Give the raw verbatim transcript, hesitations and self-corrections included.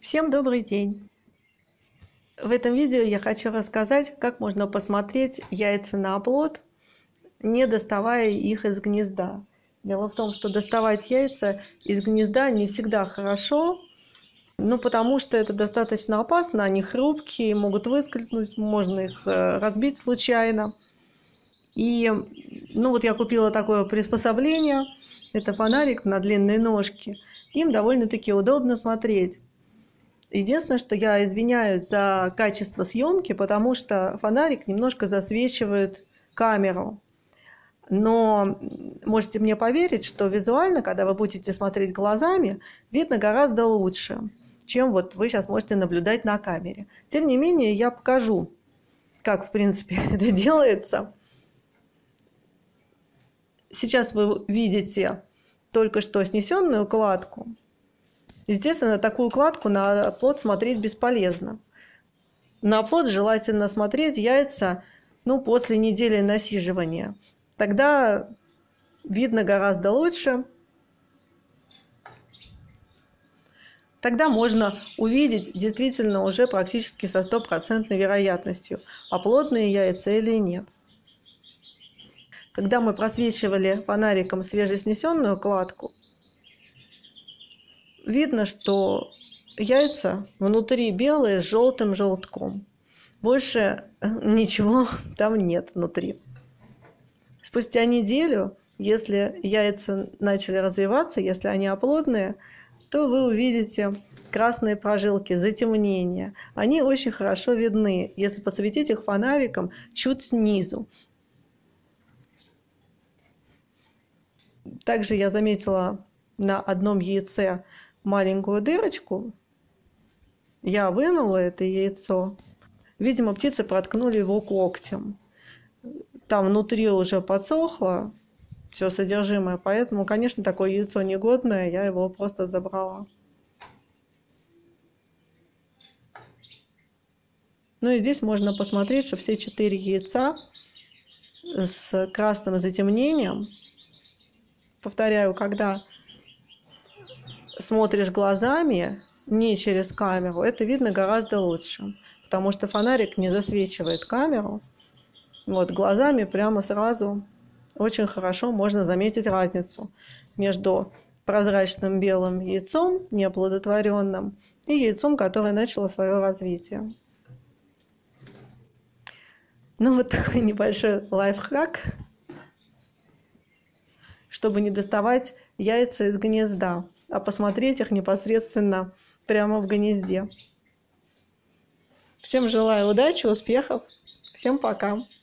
Всем добрый день! В этом видео я хочу рассказать, как можно посмотреть яйца на оплод, не доставая их из гнезда. Дело в том, что доставать яйца из гнезда не всегда хорошо, ну, потому что это достаточно опасно, они хрупкие, могут выскользнуть, можно их разбить случайно. И, ну, вот я купила такое приспособление, это фонарик на длинной ножке, им довольно-таки удобно смотреть. Единственное, что я извиняюсь за качество съемки, потому что фонарик немножко засвечивает камеру. Но можете мне поверить, что визуально, когда вы будете смотреть глазами, видно гораздо лучше, чем вот вы сейчас можете наблюдать на камере. Тем не менее, я покажу, как, в принципе, это делается. Сейчас вы видите только что снесенную кладку. Естественно, такую укладку на оплод смотреть бесполезно. На оплод желательно смотреть яйца, ну, после недели насиживания. Тогда видно гораздо лучше. Тогда можно увидеть действительно уже практически со стопроцентной вероятностью, оплодные яйца или нет. Когда мы просвечивали фонариком свежеснесенную кладку, видно, что яйца внутри белые с желтым желтком. Больше ничего там нет внутри. Спустя неделю, если яйца начали развиваться, если они оплодные, то вы увидите красные прожилки, затемнения. Они очень хорошо видны, если подсветить их фонариком чуть снизу. Также я заметила на одном яйце маленькую дырочку. Я вынула это яйцо. Видимо, птицы проткнули его когтем. Там внутри уже подсохло все содержимое, поэтому, конечно, такое яйцо негодное, я его просто забрала. Ну и здесь можно посмотреть, что все четыре яйца с красным затемнением. Повторяю, когда смотришь глазами, не через камеру, это видно гораздо лучше, потому что фонарик не засвечивает камеру. Вот глазами прямо сразу очень хорошо можно заметить разницу между прозрачным белым яйцом, неоплодотворенным, и яйцом, которое начало свое развитие. Ну вот такой небольшой лайфхак, чтобы не доставать яйца из гнезда, а посмотреть их непосредственно прямо в гнезде. Всем желаю удачи, успехов. Всем пока.